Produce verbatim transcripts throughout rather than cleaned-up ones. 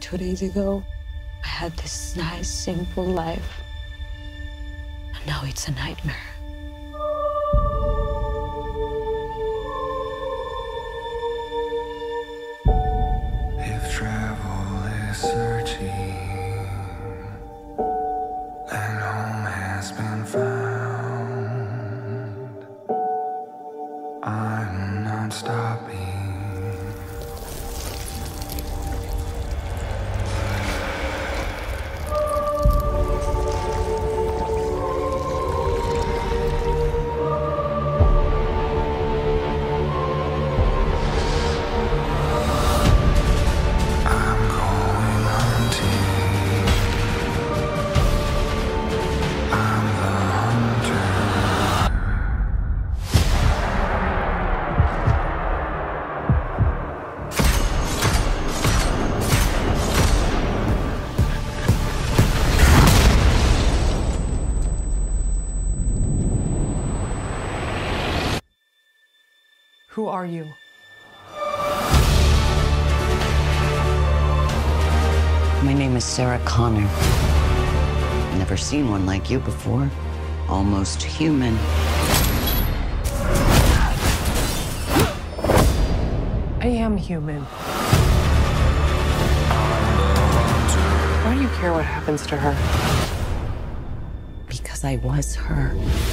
Two days ago, I had this nice, simple life. And now it's a nightmare. If travel is searching and home has been found, I'm not stopping. Who are you? My name is Sarah Connor. Never seen one like you before. Almost human. I am human. Why do you care what happens to her? Because I was her.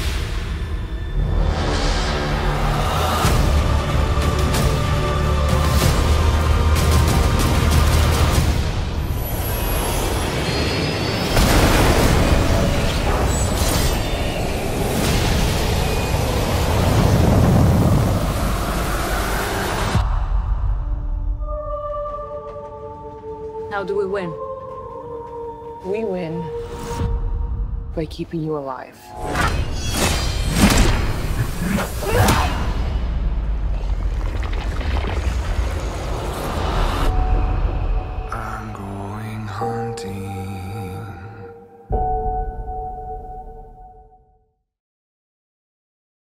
How do we win? We win by keeping you alive. I'm going hunting.